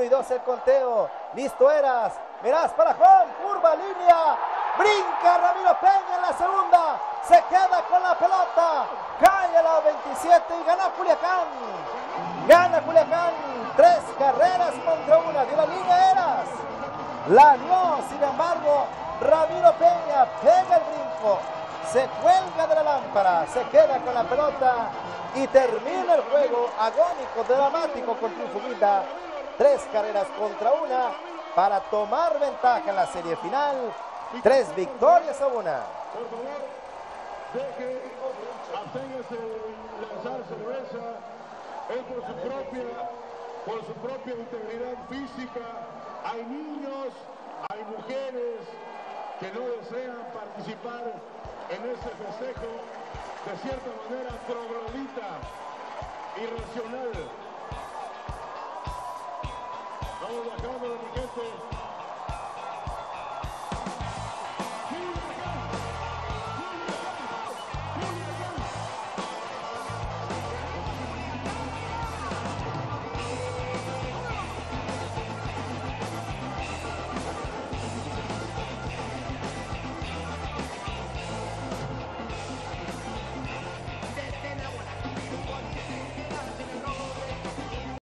y 2 el conteo. Listo eras. Verás para Juan. Curva, línea. Brinca Ramiro Peña en la segunda. Se queda con la pelota. Cae a la 27 y gana Culiacán. Gana Culiacán. 3 carreras contra 1. De la línea eras. La dio, sin embargo, Ramiro Peña pega el brinco. Se cuelga de la lámpara. Se queda con la pelota. Y termina el juego agónico, dramático con triunfo Guinda. 3 carreras contra 1 para tomar ventaja en la serie final. 3 victorias a 1. Por favor, deje, absténgase de lanzar cerveza. Es por su propia integridad física. Hay niños, hay mujeres que no desean participar en ese festejo, de cierta manera troglodita, irracional. Vamos bajando, mi gente.